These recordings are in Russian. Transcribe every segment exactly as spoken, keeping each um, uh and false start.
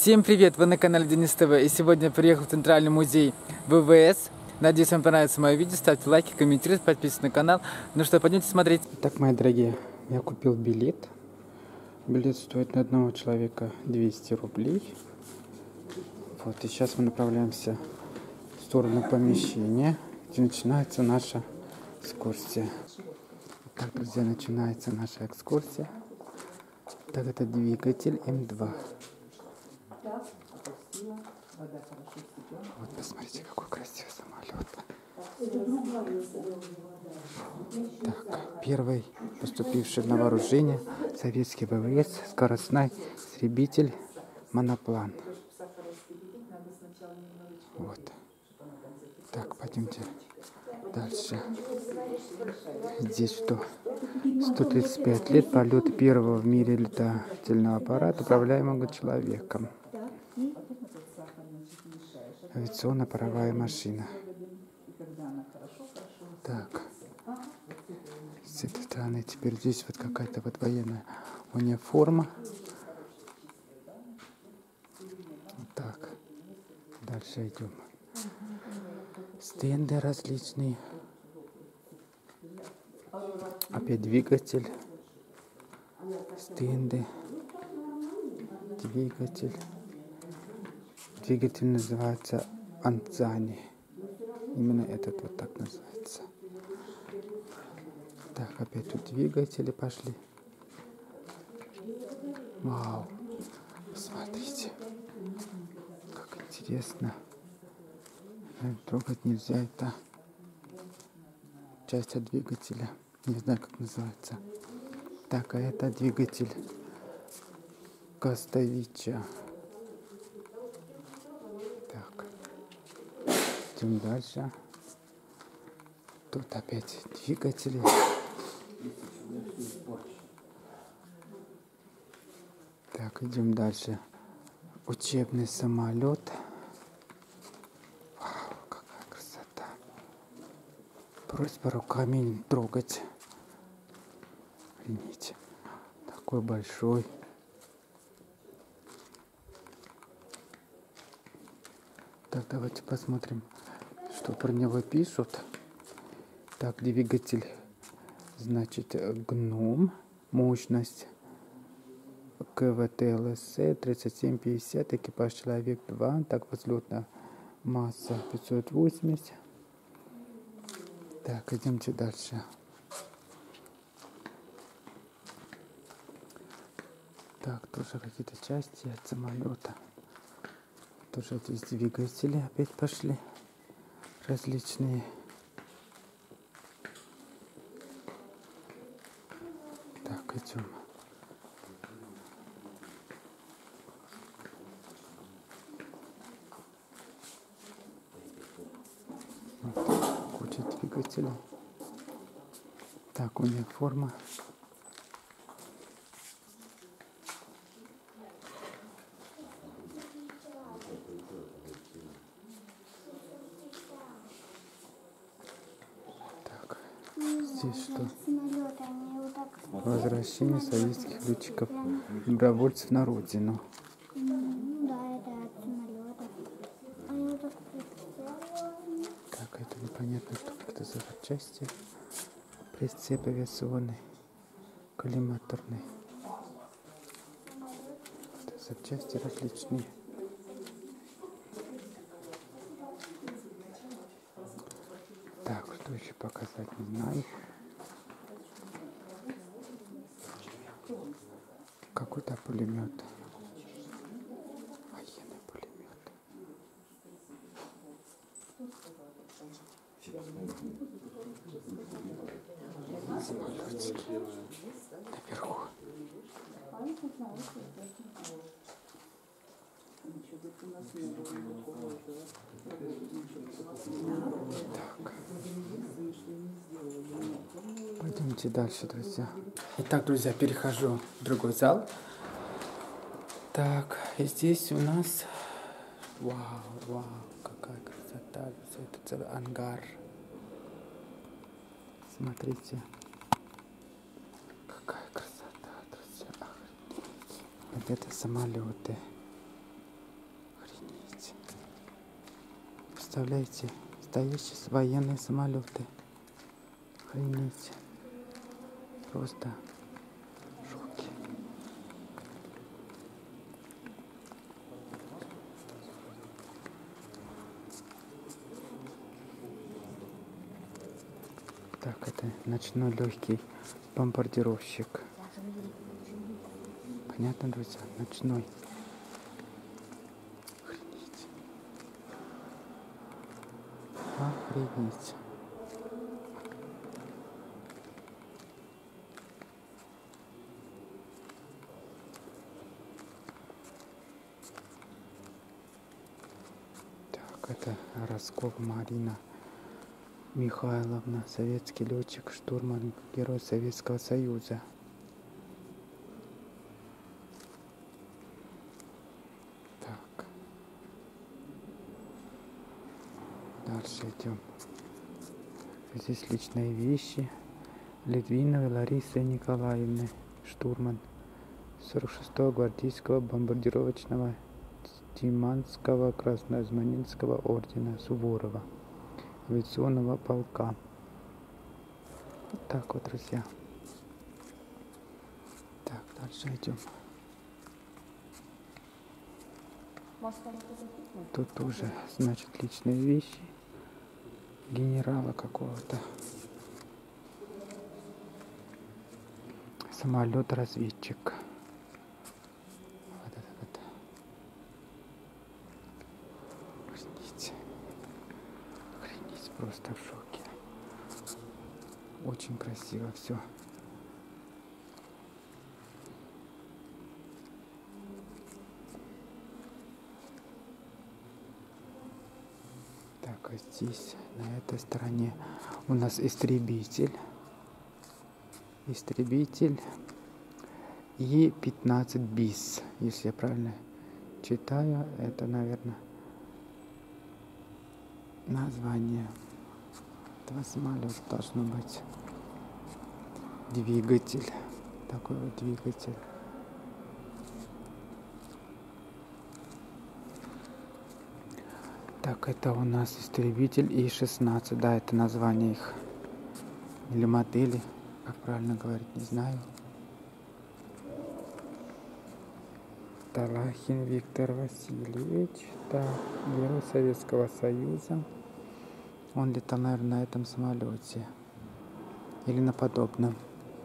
Всем привет! Вы на канале Денис ТВ, и сегодня я приехал в Центральный музей ВВС. Надеюсь, вам понравится мое видео. Ставьте лайки, комментируйте, подписывайтесь на канал. Ну что, пойдемте смотреть. Так, мои дорогие, я купил билет. Билет стоит на одного человека двести рублей. Вот, и сейчас мы направляемся в сторону помещения, где начинается наша экскурсия. Так, друзья, начинается наша экскурсия. Так, это двигатель эм два. Вот, посмотрите, какой красивый самолет. Так, первый поступивший на вооружение советский ВВС, скоростной истребитель моноплан. Вот. Так, пойдемте дальше. Здесь что? сто тридцать пять лет полет первого в мире летательного аппарата, управляемого человеком. Авиационно-паровая машина. Так. С этой стороны теперь здесь вот какая-то вот военная униформа. Так. Дальше идем. Стенды различные. Опять двигатель. Стенды. Двигатель. Двигатель называется Анцани. Именно этот вот так называется. Так, опять тут двигатели пошли. Вау. Посмотрите. Как интересно. Трогать нельзя. Это часть от двигателя. Не знаю, как называется. Так, а это двигатель Костовича. Так. Идем дальше. Тут опять двигатели. Так, идем дальше. Учебный самолет. Вау, какая красота. Просьба руками не трогать. Видите, такой большой. Так, давайте посмотрим, что про него пишут. Так, двигатель, значит, Гном, мощность КВТ-ЛС тридцать семь пятьдесят, экипаж человек два, так, взлетная масса пятьсот восемьдесят. Так, идемте дальше. Так, тоже какие-то части от самолета. Тоже здесь двигатели опять пошли различные. Так, идем. Вот, куча двигателей. Так, у них форма. Так, здесь что? Возвращение советских летчиков, добровольцев на родину. Так, это непонятно, что это за запчасти. Прицеп авиационный, коллиматорный. Это запчасти различные. Так, что еще показать, не знаю. Какой-то пулемет. Военный пулемет. Самолетики. Наверху. Так. Пойдемте дальше, друзья. Итак, друзья, перехожу в другой зал. Так, и здесь у нас... Вау, вау, какая красота. Это целый ангар. Смотрите. Какая красота, друзья. Вот это самолеты. представляете, стоящие военные самолеты. Охренеть. Просто в шоке. Так, это ночной легкий бомбардировщик. Понятно, друзья? Ночной. Охренеть. Охренеть. Так, это Роскова Марина Михайловна, советский летчик, штурман, герой Советского Союза. Так. Дальше идем. Здесь личные вещи Литвиновой Ларисы Николаевны, штурман сорок шестого гвардейского бомбардировочного Тиманского Краснознаменского ордена Суворова, авиационного полка. Вот так вот, друзья. Так, дальше идем. Тут уже, значит, личные вещи генерала какого-то. Самолет-разведчик. Вот это вот. Охренеть. Охренеть, просто в шоке. Очень красиво все. Так, а здесь, на этой стороне, у нас истребитель. Истребитель И пятнадцать бис, если я правильно читаю. Это, наверное, название этого самолета должно быть. Двигатель. Такой вот двигатель. Так, это у нас истребитель И шестнадцать. Да, это название их. Или модели. Как правильно говорить, не знаю. Талахин Виктор Васильевич. Так, герой Советского Союза. Он летал, наверное, на этом самолете. Или на подобном.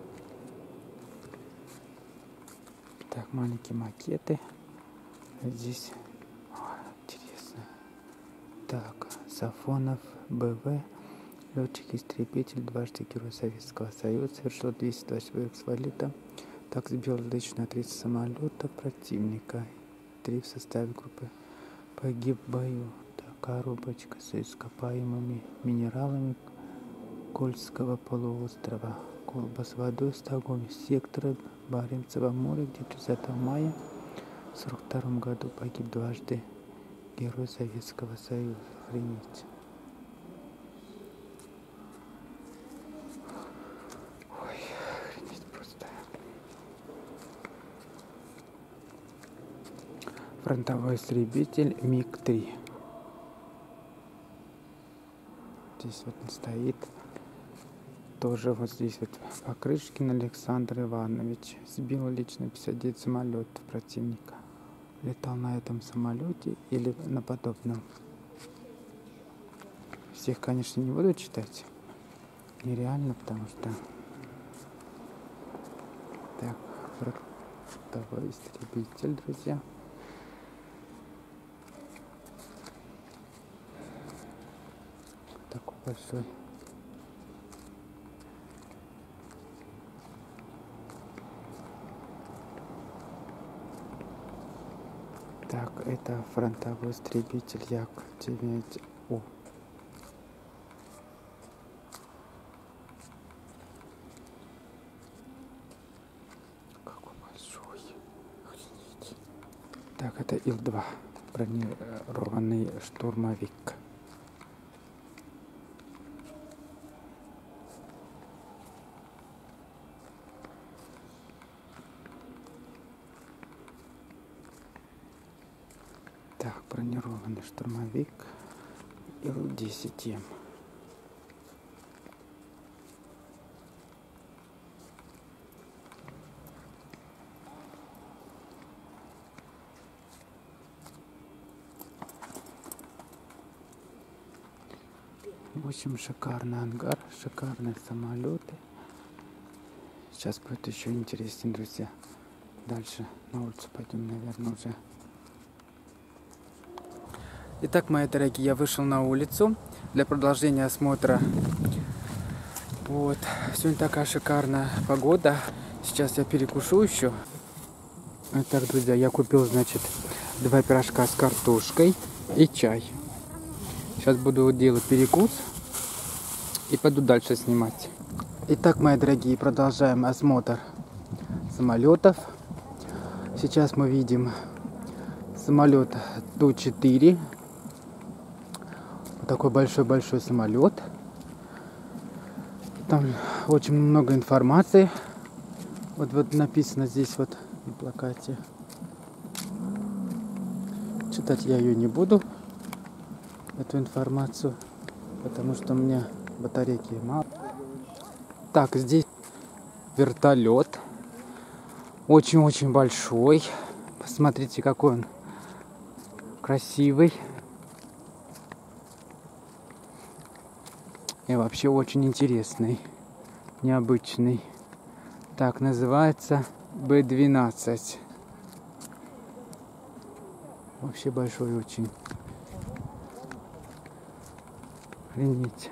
Так, маленькие макеты. Здесь о, интересно. Так, Сафонов БВ. Летчик-истребитель, дважды Герой Советского Союза, совершил двести двадцать боев с валютом. Так сбил лично тридцать самолетов противника. Три в составе группы погиб в бою. Так, коробочка с ископаемыми минералами Кольского полуострова. Колба с водой в Стокгольме, сектора Баренцева моря, где тридцатого мая в сорок втором году погиб дважды Герой Советского Союза. Охренеть. Фронтовой истребитель Миг три. Здесь вот он стоит. Тоже вот здесь вот Покрышкин Александр Иванович. Сбил лично пятьдесят девять самолетов противника. Летал на этом самолете или на подобном. Всех, конечно, не буду читать. Нереально, потому что... Так, фронтовой истребитель, друзья. Такой большой. Так, это фронтовой истребитель Як девять У. Какой большой. Охренеть. Так, это Ил два. Бронированный штурмовик. Так, бронированный штурмовик. Ил десять М. В общем, шикарный ангар, шикарные самолеты. Сейчас будет еще интереснее, друзья. Дальше на улицу пойдем, наверное, уже. Итак, мои дорогие, я вышел на улицу для продолжения осмотра. Вот, сегодня такая шикарная погода. Сейчас я перекушу еще. Итак, друзья, я купил, значит, два пирожка с картошкой и чай. Сейчас буду делать перекус и пойду дальше снимать. Итак, мои дорогие, продолжаем осмотр самолетов. Сейчас мы видим самолет Ту четыре. Вот такой большой-большой самолет. Там очень много информации. Вот, вот написано здесь вот на плакате. Читать я ее не буду, эту информацию, потому что у меня батарейки мало. Так, здесь вертолет. Очень-очень большой. Посмотрите, какой он красивый. И вообще очень интересный, необычный. Так, называется Бэ двенадцать. Вообще большой очень. Охренеть.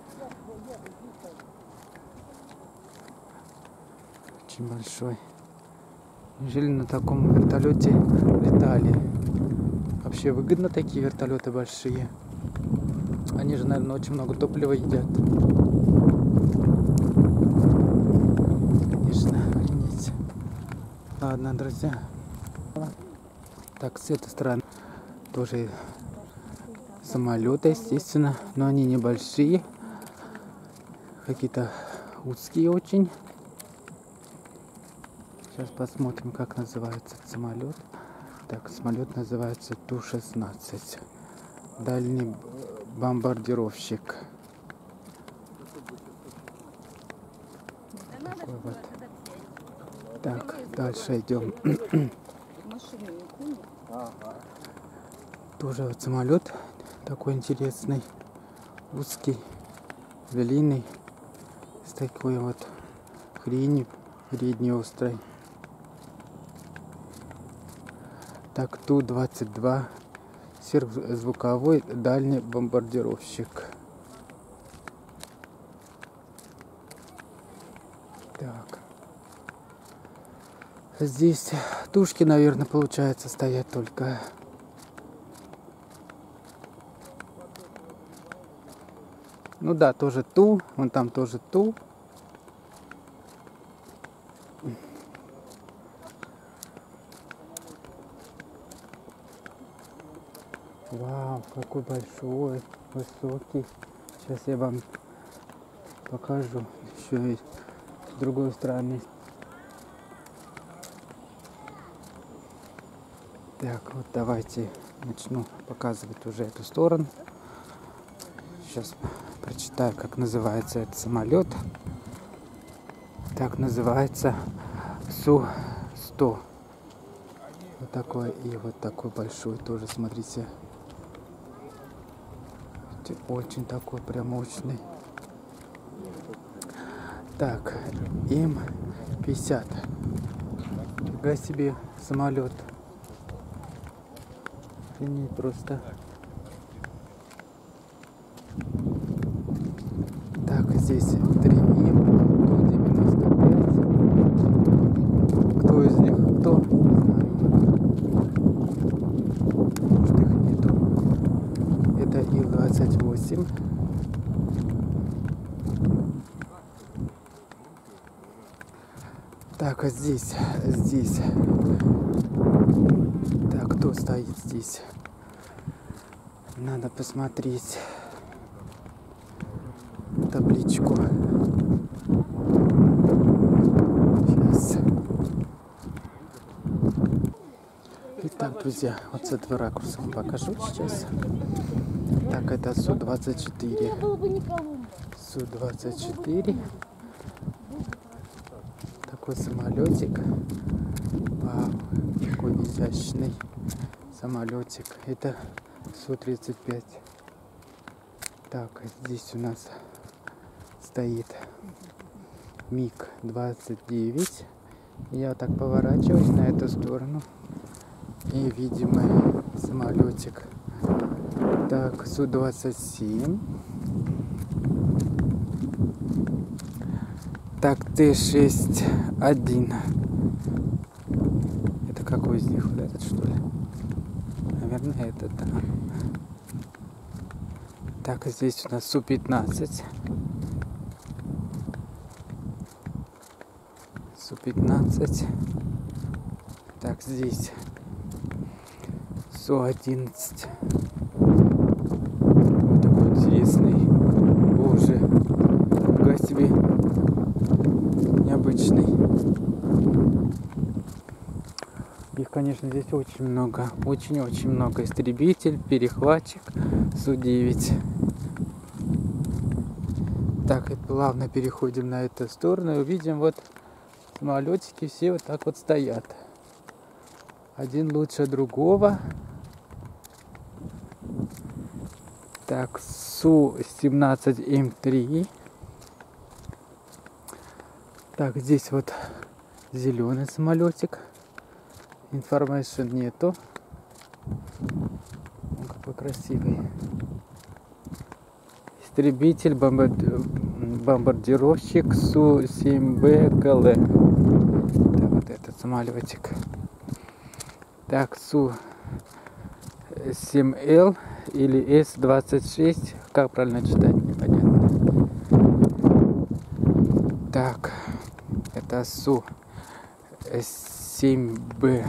Очень большой. Неужели на таком вертолете летали? Вообще выгодно такие вертолеты большие. Они же, наверное, очень много топлива едят. Конечно, охренеть. Ладно, друзья. Так, с этой стороны тоже самолеты, естественно, но они небольшие. Какие-то узкие очень. Сейчас посмотрим, как называется этот самолет. Так, самолет называется Ту шестнадцать. Дальний бомбардировщик. Такой вот. Так, дальше идем. Тоже вот самолет такой интересный, узкий, длинный, с такой вот хренью, передней острой. Так, Ту двадцать два, сверхзвуковой дальний бомбардировщик. Так. Здесь тушки, наверное, получается, стоять только. Ну да, тоже Ту, вон там тоже Ту. Вау, какой большой, высокий. Сейчас я вам покажу еще и с другой стороны. Так, вот давайте начну показывать уже эту сторону. Сейчас прочитаю, как называется этот самолет. Так, называется Су сто. Вот такой и вот такой большой тоже, смотрите. Очень такой прям мощный. Так, М пятьдесят. Фига себе самолет. Охренеть просто. Так, здесь три М, Ту девяносто пять. Кто из них кто? Может, их нету. Это Ил двадцать восемь. Так, а здесь, здесь. Так, кто стоит здесь? Надо посмотреть табличку. Сейчас. Итак, друзья, вот с этого ракурса вам покажу сейчас. Так, это Су двадцать четыре. Су двадцать четыре. Такой самолетик. Вау, какой изящный самолетик. Это Су тридцать пять. Так, здесь у нас стоит Миг двадцать девять. Я вот так поворачиваюсь на эту сторону. И видимый самолетик. Так, Су двадцать семь. Так, Т шестьдесят один. Это какой из них? Вот этот, что ли? Наверное, этот, да. Так, здесь у нас Су пятнадцать. Су пятнадцать. Так, здесь Су одиннадцать. Вот такой интересный. Боже. Нифига себе. Необычный. Их, конечно, здесь очень много. Очень-очень много. Истребитель, перехватчик, Су девять. Так, и плавно переходим на эту сторону и увидим вот самолетики все вот так вот стоят. Один лучше другого. Так, Су семнадцать М три. Так, здесь вот зеленый самолетик. Информации нету. Он какой красивый. Истребитель, бомбарди... бомбардировщик Су семь Б К Л. Так, вот этот самолетик. Так, Су семь Л или С двадцать шесть. Как правильно читать, непонятно. Так, это Су семь Б.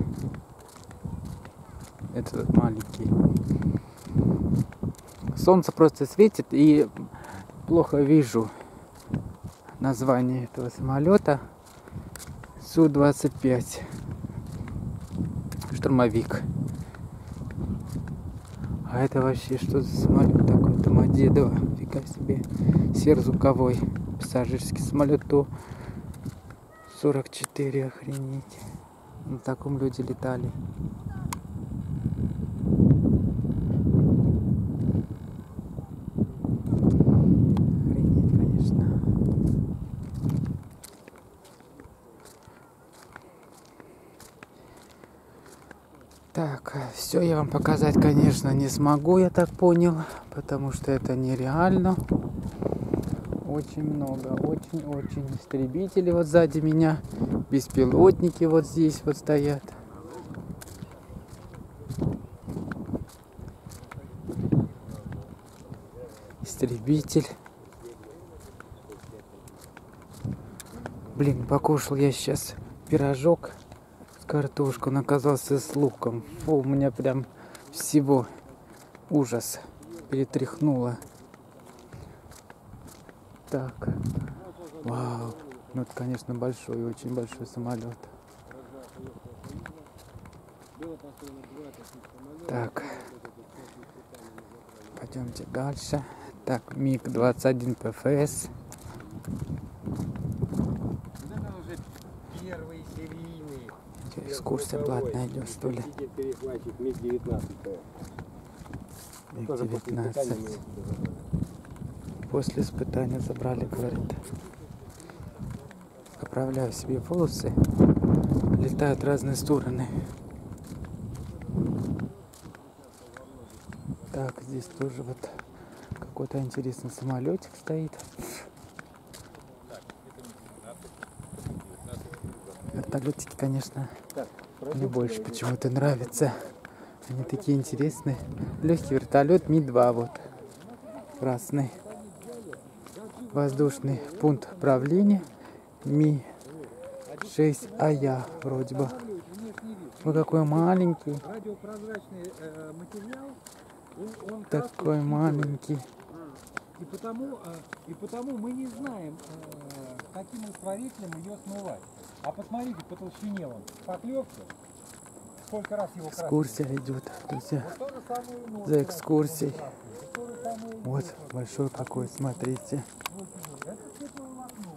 Это маленький. Солнце просто светит и плохо вижу название этого самолета. Су двадцать пять. Штурмовик. А это вообще что за самолет такой? Домодедово. Фига себе. Сверхзвуковой пассажирский самолет Ту сорок четыре. Охренеть. На таком люди летали. Охренеть, конечно. Так, все я вам показать, конечно, не смогу, я так понял, потому что это нереально. Очень много, очень-очень истребителей вот сзади меня, беспилотники вот здесь вот стоят. Истребитель. Блин, покушал я сейчас пирожок. Картошку, он оказался с луком. Фу, у меня прям всего ужас. Перетряхнуло. Так. Вау. Ну это, конечно, большой, очень большой самолет. Так. Пойдемте дальше. Так, Миг двадцать один П Ф С. Экскурсия платная идет, что ли? Миг девятнадцать. После испытания забрали, говорит. Поправляю себе волосы. Летают в разные стороны. Так, здесь тоже вот какой-то интересный самолетик стоит. Вертолетики, конечно, мне больше почему-то нравятся. Они такие интересные. Легкий вертолет Ми два вот. Красный. Воздушный пункт управления Ми шесть А Я вроде бы. Вот какой маленький. Такой маленький. И потому, и потому мы не знаем, каким растворителем ее смывать. А посмотрите по толщине он. Поклевки. сколько раз его красили. Экскурсия идет, друзья. То же самое, ну, За экскурсией. то же самое. Вот большой какой, смотрите. Это светлое волокно.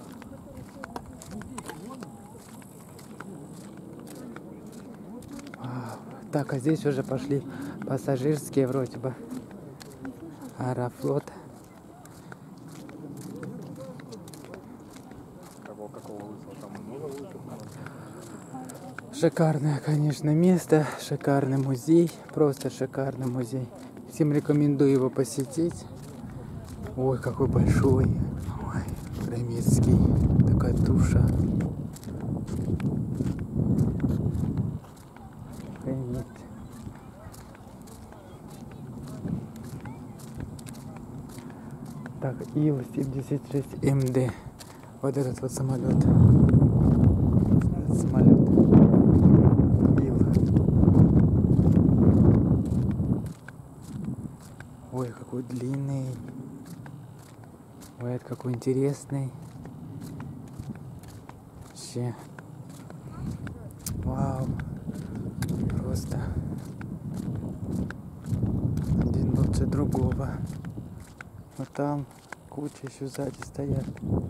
Вау. Так, а здесь уже пошли пассажирские вроде бы. Аэрофлот. Шикарное, конечно, место, шикарный музей, просто шикарный музей. Всем рекомендую его посетить. Ой, какой большой. Ой, Ремецкий. Такая туша. Охренеть. Так, Ил семьдесят шесть эм дэ. Вот этот вот самолет. Этот самолет. Ил. Ой, какой длинный. Ой, это какой интересный. Вообще. Вау. Просто. Один лучше другого. Вот там куча еще сзади стоят.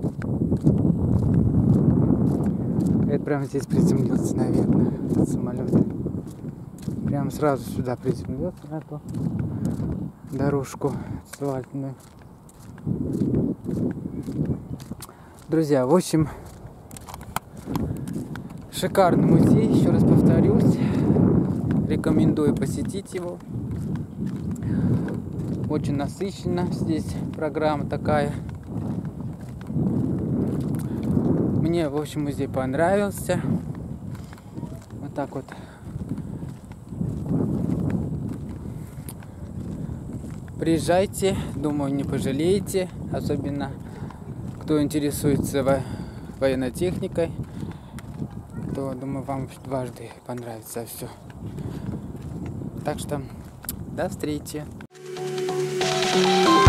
Это прямо здесь приземлился, наверное, этот самолет. Прям сразу сюда приземлился, на эту дорожку асфальтную. Друзья, в общем, шикарный музей, еще раз повторюсь. Рекомендую посетить его. Очень насыщенно здесь программа такая. Мне, в общем, музей понравился. Вот так вот. Приезжайте, думаю, не пожалеете. Особенно, кто интересуется во- военной техникой, то, думаю, вам дважды понравится все. Так что, до встречи. Thank you.